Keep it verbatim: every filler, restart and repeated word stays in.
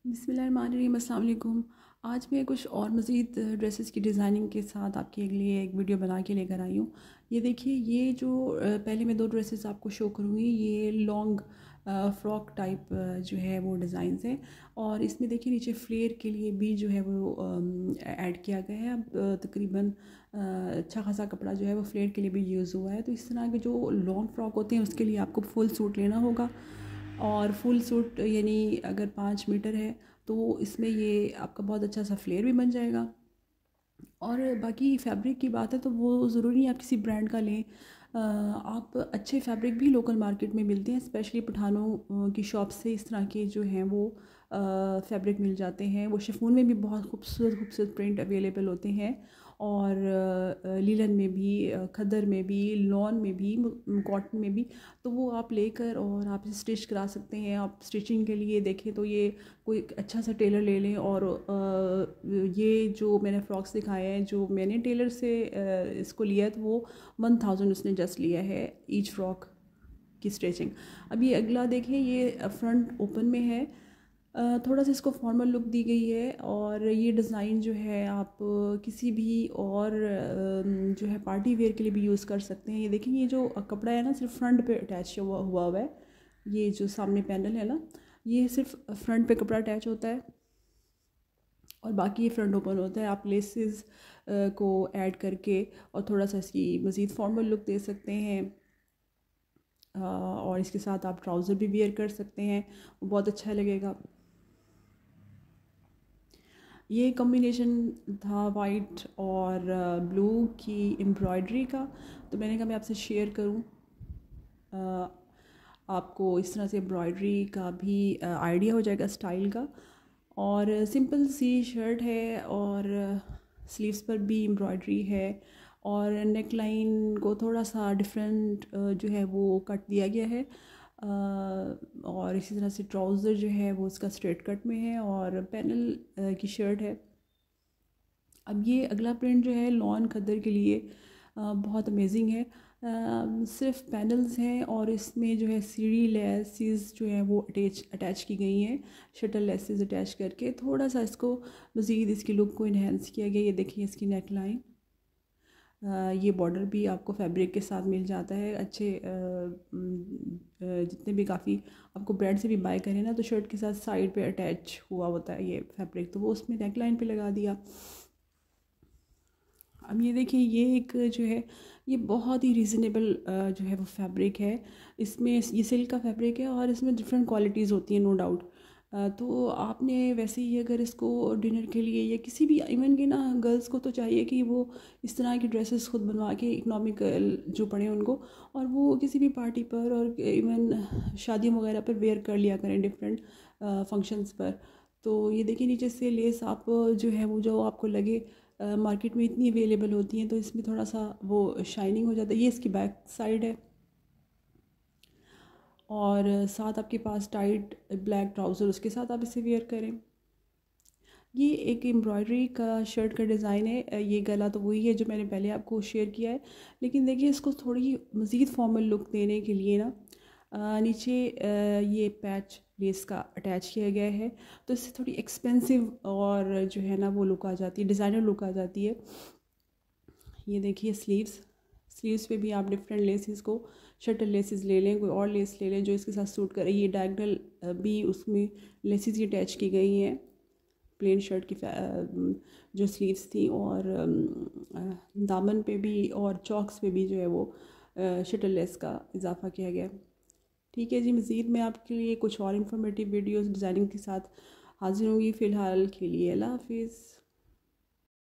बिस्मिल्लाहिर्रहमानिर्रहीम, अस्सलाम वालेकुम। आज मैं कुछ और मज़ीद ड्रेसेस की डिज़ाइनिंग के साथ आपके लिए एक वीडियो बना के लेकर आई हूँ। ये देखिए, ये जो पहले मैं दो ड्रेसेस आपको शो करूँगी, ये लॉन्ग फ़्रॉक टाइप जो है वो डिज़ाइंस हैं। और इसमें देखिए नीचे फ्लेयर के लिए भी जो है वो ऐड किया गया है। अब तकरीबन अच्छा खासा कपड़ा जो है वो फ्लेयर के लिए भी यूज़ हुआ है। तो इस तरह के जो लॉन्ग फ़्रॉक होते हैं उसके लिए आपको फुल सूट लेना होगा। और फुल सूट यानी अगर पाँच मीटर है तो इसमें ये आपका बहुत अच्छा सा फ्लेयर भी बन जाएगा। और बाकी फैब्रिक की बात है तो वो ज़रूरी नहीं आप किसी ब्रांड का लें। आप अच्छे फैब्रिक भी लोकल मार्केट में मिलते हैं, स्पेशली पठानों की शॉप से इस तरह के जो हैं वो फैब्रिक मिल जाते हैं। वो शिफॉन में भी बहुत खूबसूरत खूबसूरत प्रिंट अवेलेबल होते हैं, और लीलन में भी, खद्दर में भी, लॉन में भी, कॉटन में भी। तो वो आप लेकर और आप स्टिच करा सकते हैं। आप स्टिचिंग के लिए देखें तो ये कोई अच्छा सा टेलर ले लें। और ये जो मैंने फ्रॉक्स दिखाए हैं, जो मैंने टेलर से इसको लिया है, तो वो वन थाउजेंड उसने जस्ट लिया है ईच फ्रॉक की स्टिचिंग। अब ये अगला देखें, ये फ्रंट ओपन में है, थोड़ा सा इसको फॉर्मल लुक दी गई है। और ये डिज़ाइन जो है आप किसी भी और जो है पार्टी वेयर के लिए भी यूज़ कर सकते हैं। ये देखें, ये जो कपड़ा है ना सिर्फ फ्रंट पे अटैच हुआ हुआ हुआ है। ये जो सामने पैनल है ना, ये सिर्फ फ्रंट पे कपड़ा अटैच होता है और बाकी ये फ्रंट ओपन होता है। आप लेसेस को ऐड करके और थोड़ा सा इसकी मज़ीद फॉर्मल लुक दे सकते हैं। और इसके साथ आप ट्राउज़र भी वेयर कर सकते हैं, वो बहुत अच्छा लगेगा। ये कॉम्बिनेशन था वाइट और ब्लू की एम्ब्रॉयडरी का, तो मैंने कहा मैं आपसे शेयर करूं। आपको इस तरह से एम्ब्रॉयडरी का भी आइडिया हो जाएगा स्टाइल का। और सिंपल सी शर्ट है और स्लीव्स पर भी एम्ब्रॉयडरी है, और नेक लाइन को थोड़ा सा डिफरेंट जो है वो कट दिया गया है। और इसी तरह से ट्राउज़र जो है वो उसका स्ट्रेट कट में है और पैनल की शर्ट है। अब ये अगला प्रिंट जो है लॉन खद्दर के लिए बहुत अमेजिंग है। सिर्फ पैनल्स हैं और इसमें जो है सीढ़ी लेसेस जो है वो अटैच अटैच की गई हैं, शटल लेसेस अटैच करके थोड़ा सा इसको मज़ीद इसकी लुक को इन्हेंस किया गया। ये देखिए इसकी नेक लाइन, ये बॉर्डर भी आपको फैब्रिक के साथ मिल जाता है। अच्छे जितने भी काफ़ी आपको ब्रांड से भी बाय करें ना, तो शर्ट के साथ साइड पे अटैच हुआ होता है ये फैब्रिक, तो वो उसमें नेक लाइन पे लगा दिया। अब ये देखिए, ये एक जो है ये बहुत ही रीज़नेबल जो है वो फैब्रिक है। इसमें ये सिल्क का फैब्रिक है और इसमें डिफरेंट क्वालिटीज़ होती हैं, नो डाउट। तो आपने वैसे ही अगर इसको डिनर के लिए या किसी भी, इवन कि ना गर्ल्स को तो चाहिए कि वो इस तरह की ड्रेसेस खुद बनवा के, इकनॉमिकल जो पड़े उनको, और वो किसी भी पार्टी पर और इवन शादियों वगैरह पर वेयर कर लिया करें डिफरेंट फंक्शंस पर। तो ये देखिए नीचे से लेस आप जो है वो जो आपको लगे मार्केट में इतनी अवेलेबल होती हैं, तो इसमें थोड़ा सा वो शाइनिंग हो जाता है। ये इसकी बैक साइड है और साथ आपके पास टाइट ब्लैक ट्राउज़र, उसके साथ आप इसे वेयर करें। ये एक एम्ब्रॉयडरी का शर्ट का डिज़ाइन है। ये गला तो वही है जो मैंने पहले आपको शेयर किया है, लेकिन देखिए इसको थोड़ी मज़ीद फॉर्मल लुक देने के लिए ना आ, नीचे आ, ये पैच लेस का अटैच किया गया है, तो इससे थोड़ी एक्सपेंसिव और जो है ना वो लुक आ जाती है, डिज़ाइनर लुक आ जाती है। ये देखिए स्लीव्स स्लीव्स पे भी आप डिफरेंट लेसेस को, शटल लेसेस ले लें, कोई और लेस ले लें जो इसके साथ सूट करे। ये डायगनल भी उसमें लेसेस की अटैच की गई हैं प्लेन शर्ट की जो स्लीव्स थी, और दामन पे भी और चॉक्स पे भी जो है वो शटल लेस का इजाफा किया गया। ठीक है जी, मज़ीद मैं आपके लिए कुछ और इन्फॉर्मेटिव वीडियोस डिज़ाइनिंग के साथ हाजिर होंगी। फ़िलहाल के लिए अल्लाह हाफिज़।